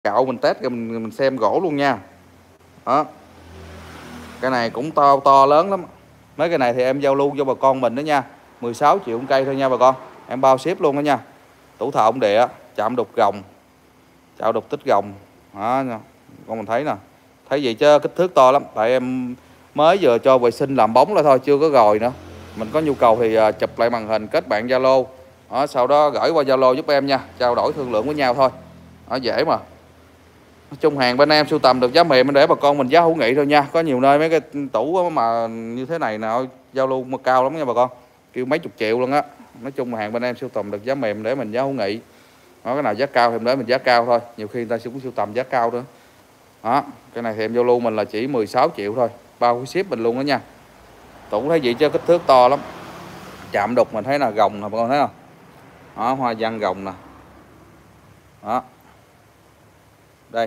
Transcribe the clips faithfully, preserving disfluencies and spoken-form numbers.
Cạo mình test rồi mình, mình xem gỗ luôn nha. Đó, cái này cũng to to lớn lắm. Mấy cái này thì em giao lưu cho bà con mình đó nha, mười sáu triệu một cây thôi nha bà con, em bao ship luôn đó nha. Tủ thờ ống địa, chạm đục gồng, chạm đục tích gồng đó nha. Con mình thấy nè, thấy vậy chứ kích thước to lắm, tại em mới vừa cho vệ sinh làm bóng ra thôi, chưa có gồi nữa. Mình có nhu cầu thì chụp lại màn hình kết bạn Zalo, đó, sau đó gửi qua Zalo giúp em nha, trao đổi thương lượng với nhau thôi, đó, dễ mà. Nói chung hàng bên em sưu tầm được giá mềm để bà con mình giá hữu nghị thôi nha. Có nhiều nơi mấy cái tủ mà như thế này nào giao lưu mà cao lắm nha bà con, kêu mấy chục triệu luôn á. Nói chung hàng bên em sưu tầm được giá mềm để mình giá hữu nghị. Đó, cái nào giá cao thì em để mình giá cao thôi, nhiều khi người ta cũng sưu tầm giá cao nữa. Đó, cái này thì em giao lưu mình là chỉ mười sáu triệu thôi, bao ship mình luôn đó nha. Tủ thấy vậy chứ kích thước to lắm. Chạm đục mình thấy là gồng nè bà con thấy không? Đó, hoa văn gồng nè. Đó, đây.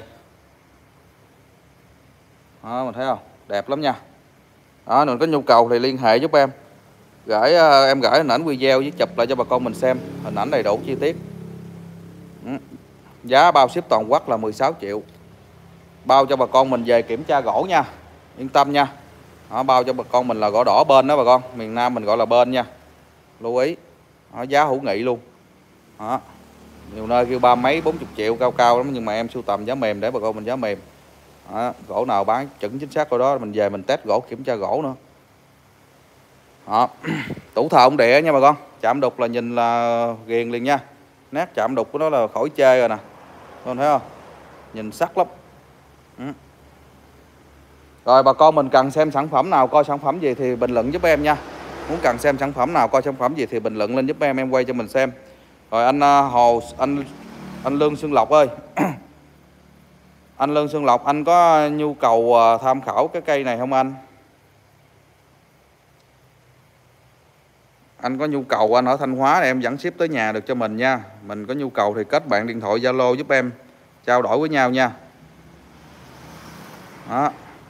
Đó, mình thấy không? Đẹp lắm nha. Đó, mình có nhu cầu thì liên hệ giúp em. Gửi em gửi hình ảnh video với chụp lại cho bà con mình xem, hình ảnh đầy đủ chi tiết. Ừ. Giá bao ship toàn quốc là mười sáu triệu. Bao cho bà con mình về kiểm tra gỗ nha. Yên tâm nha. Đó, bao cho bà con mình là gỗ đỏ bên đó bà con, miền Nam mình gọi là bên nha. Lưu ý. Đó, giá hữu nghị luôn. Đó. Nhiều nơi kêu ba mấy bốn chục triệu cao cao lắm, nhưng mà em sưu tầm giá mềm để bà con mình giá mềm. Đó, gỗ nào bán chuẩn chính xác của đó mình về mình test gỗ, kiểm tra gỗ nữa. Đó. Tủ thờ ống địa nha bà con, chạm đục là nhìn là ghiền liền nha. Nét chạm đục của nó là khỏi chê rồi nè, con thấy không, nhìn sắc lắm. Ừ. Rồi bà con mình cần xem sản phẩm nào, coi sản phẩm gì thì bình luận giúp em nha. Muốn cần xem sản phẩm nào, coi sản phẩm gì thì bình luận lên giúp em, em quay cho mình xem. Rồi anh Hồ, anh anh Lương Xuân Lộc ơi. Anh Lương Xuân Lộc, anh có nhu cầu tham khảo cái cây này không anh? Anh có nhu cầu anh ở Thanh Hóa thì em dẫn ship tới nhà được cho mình nha. Mình có nhu cầu thì kết bạn điện thoại Zalo giúp em, trao đổi với nhau nha. Đó.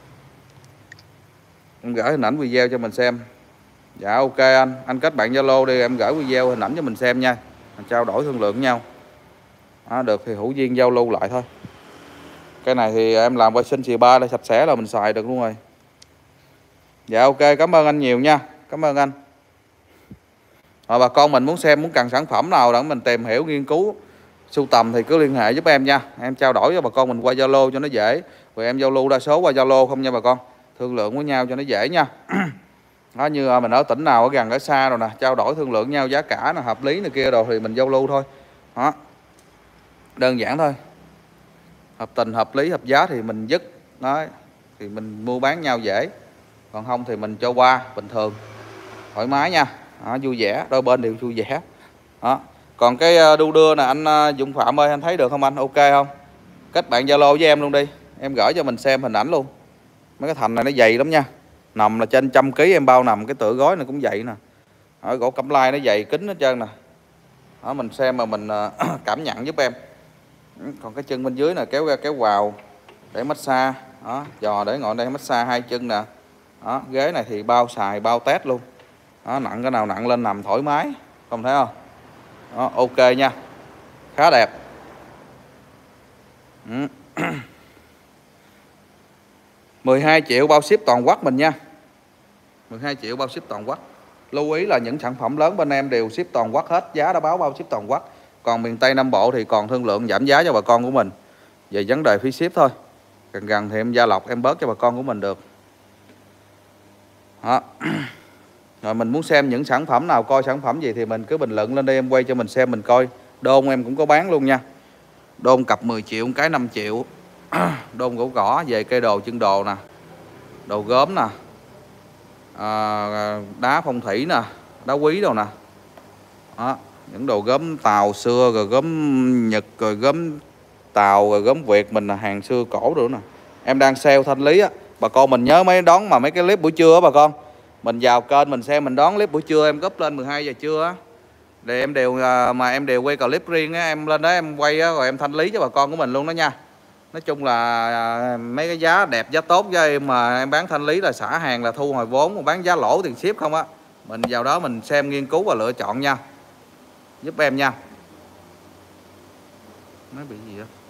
Em gửi hình ảnh video cho mình xem. Dạ ok anh, anh kết bạn Zalo đi, em gửi video hình ảnh cho mình xem nha. Mình trao đổi thương lượng với nhau. Đó, được thì hữu duyên giao lưu lại thôi. Cái này thì em làm vệ sinh xì ba để sạch sẽ là mình xài được luôn rồi. Dạ ok, cảm ơn anh nhiều nha. Cảm ơn anh. Rồi bà con mình muốn xem, muốn cần sản phẩm nào để mình tìm hiểu, nghiên cứu, sưu tầm thì cứ liên hệ giúp em nha. Em trao đổi cho bà con mình qua Zalo cho nó dễ. Rồi em giao lưu đa số qua Zalo không nha bà con. Thương lượng với nhau cho nó dễ nha. Đó, như mình ở tỉnh nào ở gần ở xa rồi nè, trao đổi thương lượng nhau giá cả là hợp lý này kia rồi thì mình giao lưu thôi. Đó. Đơn giản thôi. Hợp tình, hợp lý, hợp giá thì mình dứt. Đó. Thì mình mua bán nhau dễ. Còn không thì mình cho qua bình thường. Thoải mái nha. Đó, vui vẻ, đôi bên đều vui vẻ. Đó. Còn cái đu đưa nè anh Dũng Phạm ơi, anh thấy được không anh? Ok không? Kết bạn Zalo với em luôn đi. Em gửi cho mình xem hình ảnh luôn. Mấy cái thành này nó dày lắm nha. Nằm là trên trăm ký em bao nằm, cái tựa gối này cũng vậy nè. Ở gỗ cẩm lai nó dày kính hết trơn nè. Đó, mình xem mà mình cảm nhận giúp em. Còn cái chân bên dưới nè, kéo ra kéo vào để massage. Đó, giò để ngồi đây massage hai chân nè. Đó, ghế này thì bao xài, bao test luôn. Đó, nặng cái nào nặng lên nằm thoải mái, không thấy không? Đó, ok nha, khá đẹp. Ừ. mười hai triệu bao ship toàn quốc mình nha. mười hai triệu bao ship toàn quốc. Lưu ý là những sản phẩm lớn bên em đều ship toàn quốc hết, giá đã báo bao ship toàn quốc. Còn miền Tây Nam Bộ thì còn thương lượng giảm giá cho bà con của mình về vấn đề phí ship thôi. Gần gần thì em gia lộc em bớt cho bà con của mình được. Đó. Rồi mình muốn xem những sản phẩm nào, coi sản phẩm gì thì mình cứ bình luận lên đây, em quay cho mình xem mình coi. Đôn em cũng có bán luôn nha. Đôn cặp mười triệu, cái năm triệu. Đôn gỗ gõ về cây đồ chân đồ nè, đồ gốm nè, à, đá phong thủy nè, đá quý đâu nè. Đó, những đồ gốm Tàu xưa, rồi gốm Nhật, rồi gốm Tàu, rồi gốm Việt mình là hàng xưa cổ nữa nè. Em đang sale thanh lý á, bà con mình nhớ mấy đón mà mấy cái clip buổi trưa á bà con. Mình vào kênh mình xem mình đón clip buổi trưa em up lên mười hai giờ trưa á. Để em đều mà em đều quay clip riêng á, em lên đó em quay á, rồi em thanh lý cho bà con của mình luôn đó nha. Nói chung là mấy cái giá đẹp, giá tốt cho em mà em bán thanh lý là xả hàng là thu hồi vốn, mà bán giá lỗ tiền ship không á. Mình vào đó mình xem, nghiên cứu và lựa chọn nha. Giúp em nha. Nó bị gì đó.